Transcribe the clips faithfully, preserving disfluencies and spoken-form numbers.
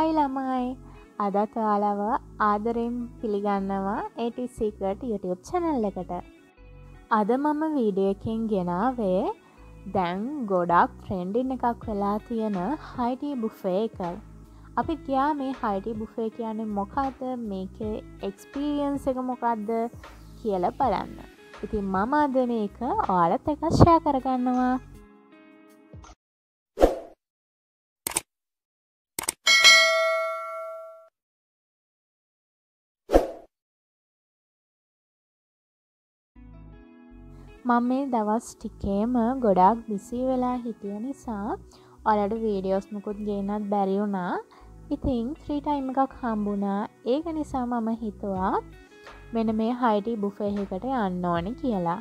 හයි ළමයි. අදත් ඔයාලව ආදරෙන් පිළිගන්නවා A T Secret YouTube channel එකට. අද මම වීඩියෝ එකකින් ගෙනාවේ දැන් ගොඩක් ට්‍රෙන්ඩින් එකක් වෙලා තියෙන high tea buffet එක. අපි ගියා මේ high tea buffet කියන්නේ මොකද්ද, මේකේ experience එක මොකද්ද කියලා බලන්න. ඉතින් මම අද මේක ඔයාලත් එක්ක share කරගන්නවා. මම මේ දවස් ටිකේම ගොඩාක් බිසි වෙලා හිටිය නිසා ඔයාලට වීඩියෝස් මුකුත් ගේන්නත් බැරි වුණා. ඉතින් ෆ්‍රී ටයිම් එකක් හම්බුණා. ඒක නිසා මම හිතුවා මෙන්න මේ high tea buffet එකට යන්න ඕනේ කියලා.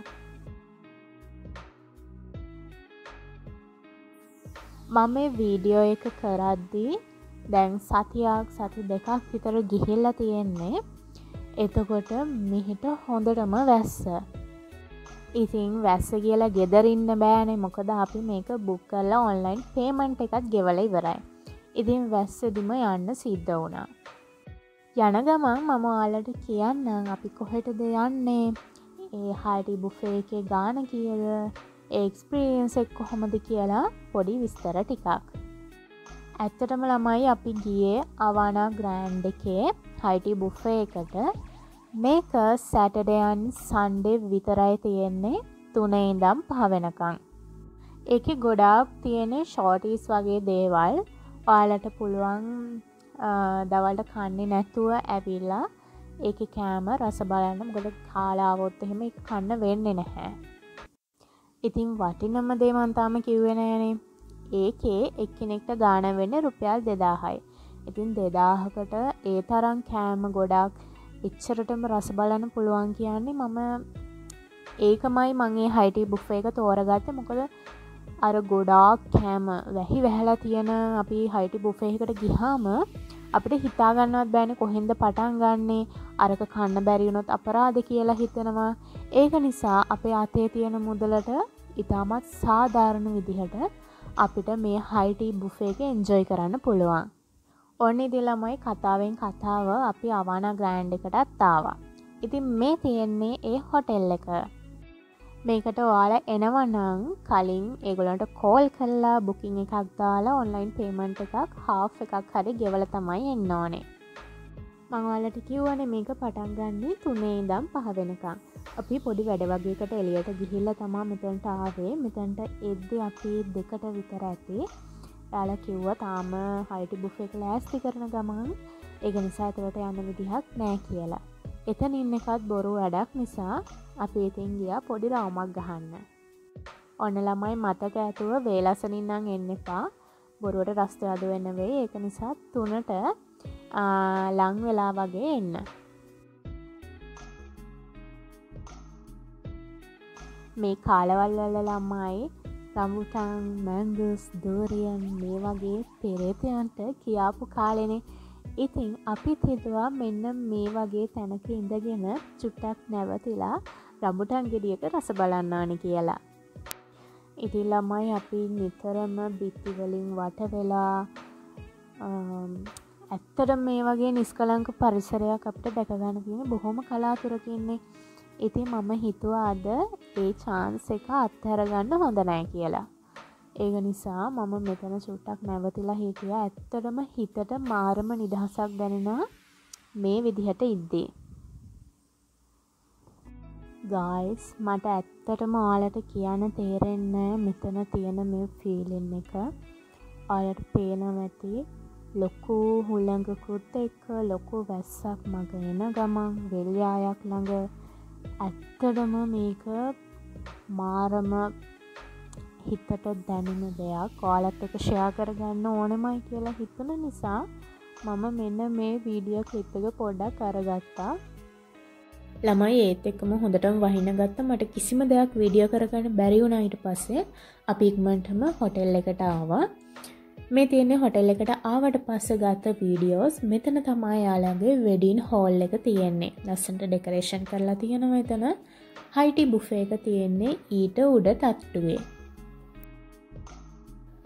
මම මේ වීඩියෝ එක කරද්දී දැන් සතියක් සති දෙකක් විතර ගිහිල්ලා තියෙන්නේ. එතකොට මෙහෙට හොඳටම වැස්ස. ඉතින් වැස්ස කියලා ගෙදර ඉන්න බෑනේ, මොකද අපි මේක බුක් කරලා ඔන්ලයින් පේමන්ට් එකත් ගෙවලා ඉවරයි. ඉතින් වැස්සෙදිම යන්න සිද්ධ වුණා. යන ගමන් මම ඔයාලට කියන්නම් අපි කොහෙටද යන්නේ, ඒ high tea buffet එකේ ගාන කීයද, ඒ එක්ස්පීරියන්ස් එක කොහොමද කියලා පොඩි විස්තර ටිකක්. ඇත්තටම ළමයි අපි ගියේ අවානා ග්‍රෑන්ඩ් එකේ high tea buffet එකට. මේක සැටර්ඩේ and සන්ඩේ විතරයි තියෙන්නේ තුනේ ඉඳන් පහ වෙනකන්. ඒකේ ගොඩාක් තියෙන්නේ ෂෝටීස් වගේ දේවල්. ඔයාලට පුළුවන් දවල්ට කන්නේ නැතුව ඇවිල්ලා ඒකේ කෑම රස බලන්න. මොකද කාලා આવොත් එහෙම ඒක කන්න වෙන්නේ නැහැ. ඉතින් වටිනම දේ මම තාම කිව්වේ නෑනේ. ඒකේ එක්කෙනෙක්ට ගාණ වෙන්නේ රුපියල් දෙදාහයි. ඉතින් දෙදාහකට ඒ තරම් කෑම ගොඩක් එච්චරටම රස බලන්න පුළුවන් කියන්නේ මම ඒකමයි මම මේ high tea buffet එක තෝරගත්තේ. මොකද අර ගොඩාක් කෑම වැහි වැහලා තියෙන අපි high tea buffet එකට ගියාම අපිට හිතා ගන්නවත් බෑනේ කොහෙන්ද පටන් ගන්නෙ. අරක කන්න බැරි වුණොත් අපරාධ කියලා හිතෙනවා. ඒක නිසා අපේ අතේ තියෙන මුදලට ඉතාමත් සාධාරණ විදිහට අපිට මේ high tea buffet එක enjoy කරන්න පුළුවන්. ඔන්න ඉතින් ළමයි කතාවෙන් කතාව අපි අවානා ග්‍රෑන්ඩ් එකටත් ආවා. ඉතින් මේ තියෙන්නේ ඒ හොටෙල් එක. මේකට ඔයාලා එනවා නම් කලින් ඒගොල්ලන්ට කෝල් කරලා බුකින් එකක් දාලා ඔන්ලයින් පේමන්ට් එකක් half එකක් හරි ගෙවලා තමයි එන්න ඕනේ. මම ඔයාලට කිව්වනේ මේක පටන් ගන්නේ තුනේ ඉඳන් පහ වෙනකන්. අපි පොඩි වැඩ වගේකට එළියට ගිහිල්ලා තමයි මෙතනට ආවේ. මෙතනට එද්දි අපි දෙකට විතර ඇති. යාලා කිව්වා තාම high tea buffet එක ලෑස්ති කරන ගමන් ඒක නිසා ඒකට යන්න විදිහක් නැහැ කියලා. එතන ඉන්න එකත් බොරු වැඩක් නිසා අපි එතෙන් ගියා පොඩි රවුමක් ගහන්න. ඔන්න ළමයි මතක ඇතුව වේලසනින් නම් එන්න එපා. බොරුවට රස්ತೆ අද වෙන්න වෙයි. ඒක නිසා තුනට ලං වෙලා වගේ එන්න. මේ කාලවල වල ළමයි රම්බුටාන්, මැංගෝස්, ඩෝරියන් මේ වගේ පෙරේතයන්ට කියාපු කාලෙනේ. ඉතින් අපිත් හිතුවා මෙන්න මේ වගේ තැනක ඉඳගෙන චුට්ටක් නැවතිලා රම්බුටාන් ගෙඩියක රස බලන්න ඕනේ කියලා. ඉතින් ළමයි අපි නිතරම බිත්ති වලින් වට වෙලා ඇත්තටම මේ වගේ නිස්කලංක පරිසරයක් අපිට දැක ගන්න තියෙන බොහොම කලාතුරකින්නේ. ඉතින් මම හිතුවා අද ඒ chance එක අත්හැර ගන්න හොඳ නැහැ කියලා. ඒක නිසා මම මෙතන චුට්ටක් නැවතිලා හිටියා. ඇත්තටම හිතට මාරම නිදහසක් දැනෙනවා මේ විදිහට ඉද්දී. guys මට ඇත්තටම ඔයාලට කියන්න තේරෙන්නේ මෙතන තියෙන මේ feeling එක. ඔයාලට පේනවා ඇති ලොකු හුළඟකුත් එක්ක ලොකු වැස්සක් මග එන ගමන් වෙල් යායක් ළඟ ඇත්තටම මේක මාරම හිතට දැනෙන දෙයක්. ඔයාලත් එක්ක ෂෙයා කරගන්න ඕනෙමයි කියලා හිතුන නිසා මම මෙන්න මේ වීඩියෝ ක්ලිප් එක පොඩ්ඩක් අරගත්තා. ළමයි ඒත් එක්කම හොඳටම වහින ගත්තා. මට කිසිම දෙයක් වීඩියෝ කරගන්න බැරි වුණා. ඊට පස්සේ අපි ඉක්මනටම හොටෙල් එකට ආවා. මේ තියෙන්නේ හොටෙල් එකට ආවට පස්සේ ගත්ත වීඩියෝස්. මෙතන තමයි යාළගේ වෙඩින් හෝල් එක තියෙන්නේ. ලස්සනට ඩෙකොරේෂන් කරලා තියෙනවා එතන. high tea buffet එක තියෙන්නේ ඊට උඩ තට්ටුවේ.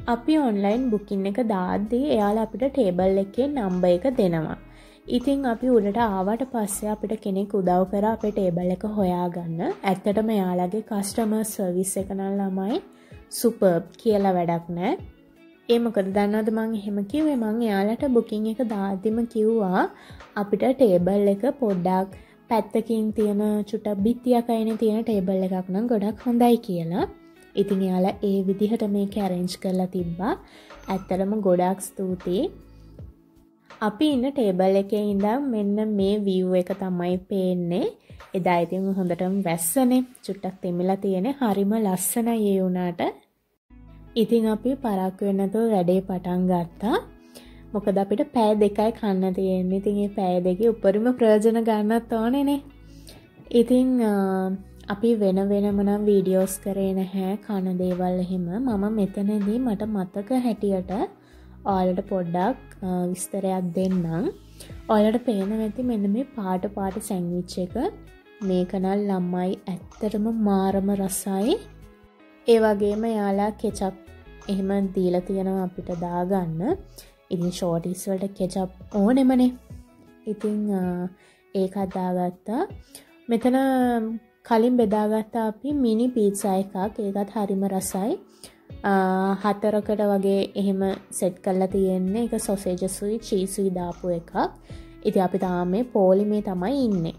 අපි ඔන්ලයින් බුකින් එක දාද්දී එයාලා අපිට ටේබල් එකේ නම්බර් එක දෙනවා. ඉතින් අපි උඩට ආවට පස්සේ අපිට කෙනෙක් උදව් කරා අපේ ටේබල් එක හොයාගන්න. ඇත්තටම එයාලගේ කස්ටමර් සර්විස් එක නම් ළමයි සුපර්බ් කියලා වැඩක් නෑ. ඒ මොකද දන්නවද මං එහෙම කිව්වේ? මං එයාලට බුකින් එක දාද්දිම කිව්වා අපිට ටේබල් එක පොඩ්ඩක් පැත්තකින් තියෙන චුට්ටක් බිත්තියක් අයිනේ තියෙන ටේබල් එකක් නම් ගොඩක් හොඳයි කියලා. ඉතින් එයාලා ඒ විදිහට මේක arrange කරලා තිබ්බා. ඇත්තටම ගොඩක් ස්තුතියි. අපි ඉන්න ටේබල් එකේ ඉඳන් මෙන්න මේ view එක තමයි පේන්නේ. එදා ඉතින් හොඳටම වැස්සනේ. චුට්ටක් තෙමිලා තියෙන්නේ. හරිම ලස්සනයි ඒ වුණාට. ඉතින් අපි පරක්කු වෙන්නේ නැතුව වැඩේ පටන් ගත්තා. මොකද අපිට පැය දෙකයි කන්න තියෙන්නේ. ඉතින් මේ පැය දෙකේ උපරිම ප්‍රයෝජන ගන්නත් ඕනේනේ. ඉතින් අපි වෙන වෙනම නම් වීඩියෝස් කරේ නැහැ කන දේවල් එහෙම. මම මෙතනදී මට මතක හැටියට ඔයාලට පොඩ්ඩක් විස්තරයක් දෙන්නම්. ඔයාලට පේනවා ඇති මෙන්න මේ පාට පාට සෑන්ඩ්විච් එක. මේක නම් ළමයි ඇත්තටම මාරම රසයි. ඒ වගේම යාලා කෙචප් එහෙම දීලා තියෙනවා අපිට දාගන්න. ඉතින් ෂෝටිස් වලට කෙචප් ඕනෙමනේ. ඉතින් ඒකත් දාගත්තා. මෙතන කලින් බෙදාගත්තා අපි මිනි පීට්සා එකක්. ඒකත් හරිම රසයි. හතරකට වගේ එහෙම සෙට් කරලා තියෙන්නේ. ඒක සොසේජස්ුයි චීසුයි දාපු එකක්. ඉතින් අපි තාම මේ පොලිමේ තමයි ඉන්නේ.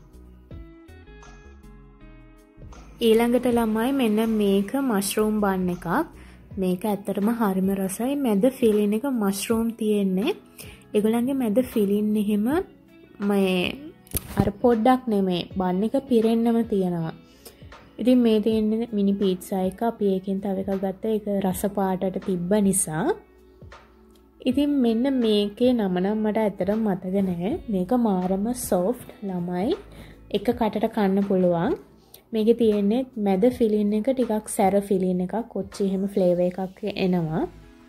ඊළඟට ළමයි මෙන්න මේක මෂ්රූම් බන් එකක්. මේක ඇත්තටම හරිම රසයි. මැද ෆිලින් එක මෂ්රූම් තියෙන්නේ. ඒගොල්ලන්ගේ මැද ෆිලින් එහෙම මේ අර පොඩ්ඩක් නෙමෙයි බන් එක පිරෙන්නම තියෙනවා. ඉතින් මේ තියෙන්නේ මිනි පීට්සා එක. අපි ඒකෙන් තව එකක් ගත්තා. ඒක රස පාටට තිබ්බ නිසා. ඉතින් මෙන්න මේකේ නම නම් මට ඇත්තටම මතක නැහැ. මේක මාරම සොෆ්ට් ළමයි. එක කටට කන්න පුළුවන්. මේකේ තියෙන්නේ මැද ෆිලින් එක ටිකක් සැර ෆිලින් එකක්. කොච්චි එහෙම ෆ්ලේවර් එකක් එනවා.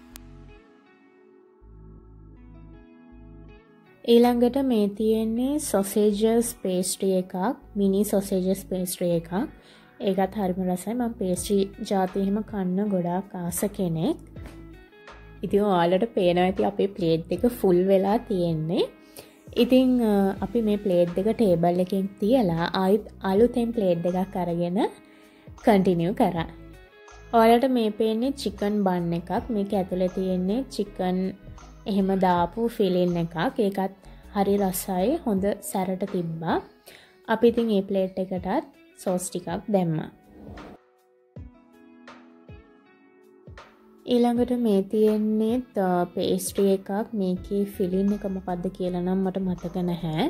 ඊළඟට මේ තියෙන්නේ සොසේජස් පේස්ට්‍රි එකක්. මිනි සොසේජස් පේස්ට්‍රි එකක්. ඒකත් හරිම රසයි. මම පේස්ට්‍රි ජාති එහෙම කන්න ගොඩාක් ආස කෙනෙක්. ඉතින් ඔයාලට පේනවා ඇති අපේ ප්ලේට් එක ෆුල් වෙලා තියෙන්නේ. ඉතින් අපි මේ ප්ලේට් එක ටේබල් එකෙන් තියලා ආයිත් අලුතෙන් ප්ලේට් එකක් අරගෙන කන්ටිනියු කරා. ඔයාලට මේ පේන්නේ චිකන් බන් එකක්. මේක ඇතුලේ තියෙන්නේ චිකන් එහෙම දාපු ෆිලින් එකක්. ඒකත් හරි රසයි. හොඳ සැරට තිබ්බා. අපි ඉතින් මේ ප්ලේට් එකටත් සෝස් ටිකක් දැම්මා. ඊළඟට මේ තියෙන්නේ පේස්ට්‍රි එකක්. මේකේ ෆිලින් එක මොකද්ද කියලා නම් මට මතක නැහැ.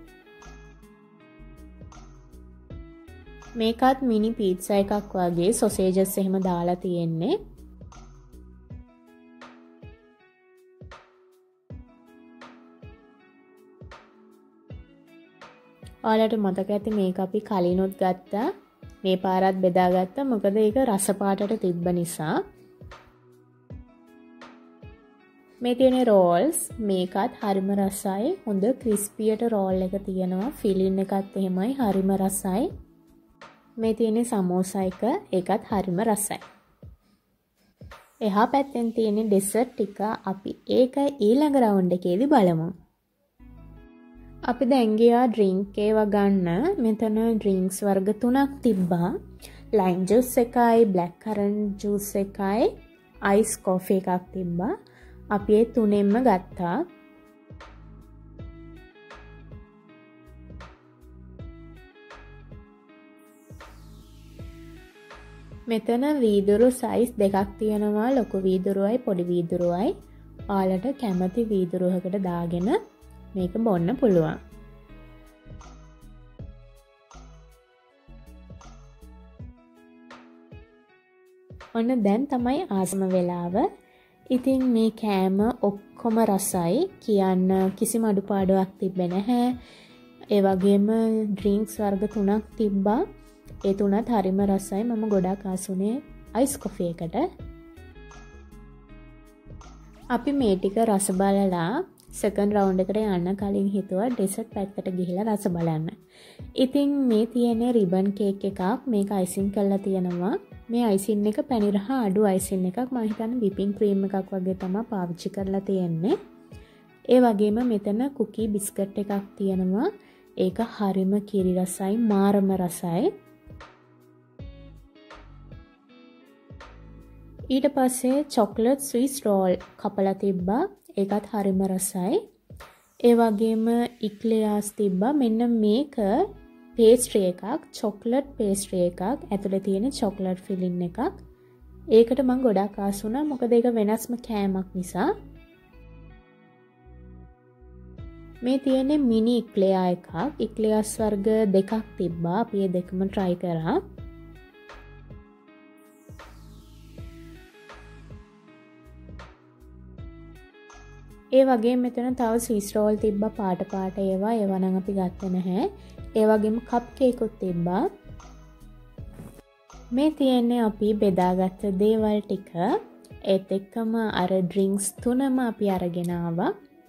මේකත් මිනි පීට්සා එකක් වගේ සොසේජස් එහෙම දාලා තියෙන්නේ. ඔයාලට මතක ඇති මේක අපි කලිනුත් ගත්තා. මේ පාරත් බෙදාගත්තා. මොකද ඒක රස පාටට තිබ්බ නිසා. මේ තියෙන රෝල්ස් මේකත් හරිම රසයි. හොඳ ක්‍රිස්පියට රෝල් එක තියෙනවා. ෆිලින් එකත් එහෙමයි හරිම රසයි. මේ තියෙන සමෝසා එක ඒකත් හරිම රසයි. එහා පැත්තෙන් තියෙන ඩෙසර්ට් ටික අපි ඒක ඊළඟ රවුන්ඩ් එකේදී බලමු. අපි දැන් ගියා ඩ්‍රින්ක් ඒවා ගන්න. මෙතන ඩ්‍රින්ක්ස් වර්ග තුනක් තිබ්බා. ලයිම් ජූස් එකයි, බ්ලැක් කරන්ට් ජූස් එකයි, අයිස් කොෆි එකක් තිබ්බා. අපි ඒ තුනෙන්ම ගත්තා. මෙතන වීදුරු සයිස් දෙකක් තියෙනවා. ලොකු වීදුරුවයි පොඩි වීදුරුවයි. ඔයාලට කැමති වීදුරුවකට දාගෙන මේක බොන්න පුළුවන්. ඔන්න දැන් තමයි ආසම වෙලාව. ඉතින් මේ කෑම ඔක්කොම රසයි. කියන්න කිසිම අඩුපාඩුවක් තිබ්බේ නැහැ. ඒ වගේම ඩ්‍රින්ක්ස් වර්ග තුනක් තිබ්බා. ඒ තුනත් හරිම රසයි. මම ගොඩාක් ආසුනේ අයිස් කොෆි එකට. අපි මේ ටික රස බලලා සෙකන්ඩ් රවුන්ඩ් එකට යන්න කලින් හිතුවා ඩෙසර්ට් පැත්තට ගිහිලා රස බලන්න. ඉතින් මේ තියෙන්නේ රිබන් කේක් එකක්. මේක අයිසින් කරලා තියෙනවා. මේ අයිසින් එක පැණි රහ අඩු අයිසින් එකක්. මම හිතන්නේ විපින් ක්‍රීම් එකක් වගේ තමයි පාවිච්චි කරලා තියෙන්නේ. ඒ වගේම මෙතන කුකී බිස්කට් එකක් තියෙනවා. ඒක හරිම කිරි රසයි, මාරම රසයි. ඊට පස්සේ චොක්ලට් ස්විස් රෝල් කපලා තිබ්බා. ඒකත් හරිම රසයි. ඒ වගේම ඉක්ලෙයාස් තිබ්බා. මෙන්න මේක පේස්ට්‍රි එකක්, චොක්ලට් පේස්ට්‍රි එකක්. ඇතුලේ තියෙන චොක්ලට් ෆිලින් එකක්. ඒකට මම ගොඩක් ආස වුණා. මොකද ඒක වෙනස්ම කෑමක් නිසා. මේ තියෙන්නේ මිනි ඉක්ලෙයා එකක්. ඉක්ලෙයාස් වර්ග දෙකක් තිබ්බා. අපි ඒ දෙකම try කරා. ඒ වගේ මෙතන තව ස්විස් රෝල් තිබ්බා පාට පාට ඒවා. ඒවා නම් අපි ගත්තේ නැහැ. ඒ වගේම කප් කේකුත් තිබ්බා. මේ තියෙන්නේ අපි බෙදාගත්ත දේවල් ටික. ඒත් එක්කම අර ඩ්‍රින්ක්ස් තුනම අපි අරගෙන ආවා.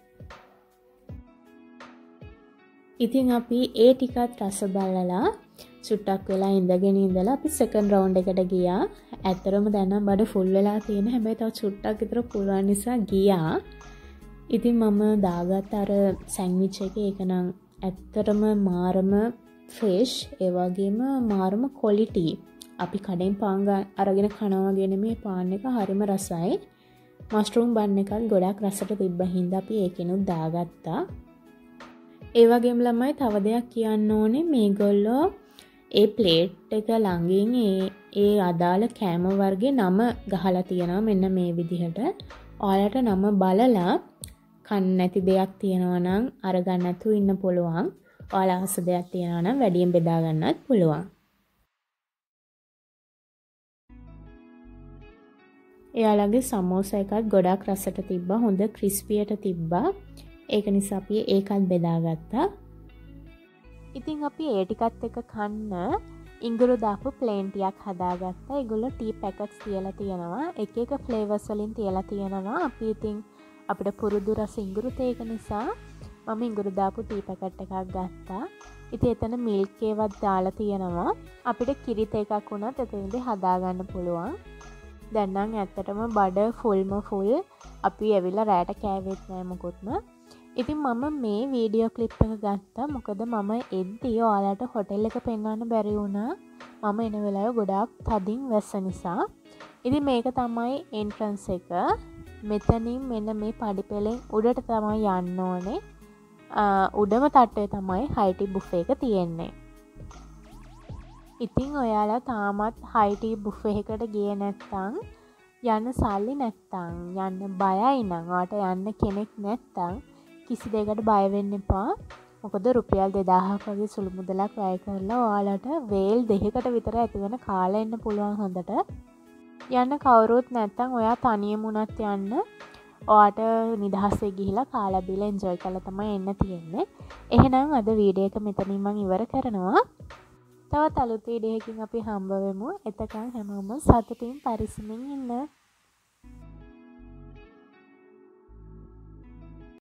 ඉතින් අපි ඒ ටිකත් රස බලලා චුට්ටක් වෙලා ඉඳගෙන ඉඳලා අපි සෙකන්ඩ් රවුන්ඩ් එකට ගියා. ඇත්තරම දැන් නම් බඩ ෆුල් වෙලා තියෙන හැබැයි තව චුට්ටක් විතර පුළුවන් නිසා ගියා. ඉතින් මම දාගත් අර සැන්ඩ්විච් එක ඒක නම් ඇත්තටම මාරම ෆ්‍රෙෂ් ඒ වගේම මාරම ක්වොලිටි. අපි කඩෙන් පාන් අරගෙන කනවා වගේ නෙමෙයි පාන් එක හරිම රසයි. මෂ්රූම් බන් එකත් ගොඩක් රසට තිබ්බ හින්දා අපි ඒකෙනුත් දාගත්තා. ඒ වගේම ළමයි තව දෙයක් කියන්න ඕනේ මේගොල්ලෝ ඒ ප්ලේට් එක ළඟින් ඒ ඒ අදාළ කෑම වර්ගේ නම ගහලා තියෙනවා මෙන්න මේ විදිහට. ඔයාලට නම බලලා කන්න නැති දෙයක් තියෙනවා නම් අරගන්න නැතුව ඉන්න පුළුවන්. ඔයාලා ආස දෙයක් තියෙනවා නම් වැඩියෙන් බෙදා ගන්නත් පුළුවන්. එයාලගේ සමෝසා එකත් ගොඩක් රසට තිබ්බා. හොඳ ක්‍රිස්පියට තිබ්බා. ඒක නිසා අපි ඒකත් බෙදාගත්තා. ඉතින් අපි ඒ ටිකත් එක කන්න ඉඟුරු දාපු ප්ලේන් ටිකක් හදාගත්තා. ඒගොල්ලෝ ටී පැකට්ස් තියලා තියෙනවා. එක එක ෆ්ලේවර්ස් වලින් තියලා තියෙනවා. අපි ඉතින් අපිට පුරුදු රස ඉඟුරු තේක නිසා මම ඉඟුරු දාපු ටී පැකට් එකක් ගත්තා. ඉතින් එතන මිල්ක් ඒවත් දාලා තියෙනවා. අපිට කිරි තේකක් වුණත් එතනදී හදාගන්න පුළුවන්. දැන් නම් ඇත්තටම බඩ ෆුල්ම ෆුල්. අපි ඇවිල්ලා රැට කෑවෙත් නෑ මොකොත්ම. ඉතින් මම මේ වීඩියෝ ක්ලිප් එක ගත්තා. මොකද මම එද්දී ඔයාලට හොටෙල් එක පෙන්වන්න බැරි වුණා. මම එන වෙලාවේ ගොඩාක් තදින් වැස්ස නිසා. ඉතින් මේක තමයි එන්ට්‍රන්ස් එක. මෙතනින් මෙන්න මේ පඩිපෙළෙන් උඩට තමයි යන්න ඕනේ. උඩම තට්ටුවේ තමයි හයි ටී බුෆේ එක තියෙන්නේ. ඉතින් ඔයාලා තාමත් හයි ටී බුෆේ එකට ගියේ නැත්නම් යන්න සල්ලි නැත්නම් යන්න බයයි නම් ඔයාට යන්න කෙනෙක් නැත්නම් කිසි දෙයකට බය වෙන්න එපා. මොකද රුපියල් දෙදාහක් වගේ සුළු මුදලක් වැය කරලා ඔයාලට වේල් දෙකකට විතර ඇති වෙන කාලා එන්න පුළුවන් හොඳට. යන්න කවුරුත් නැත්නම් ඔයා තනියම උනත් යන්න. ඔයාට නිදහසේ ගිහිලා කාලා බීලා එන්ජොයි කරලා තමයි එන්න තියෙන්නේ. එහෙනම් අද වීඩියෝ එක මෙතනින් මම ඉවර කරනවා. තවත් අලුත් වීඩියෝ එකකින් අපි හම්බ වෙමු. එතකන් හැමෝම සතුටින් පරිස්සමින් ඉන්න.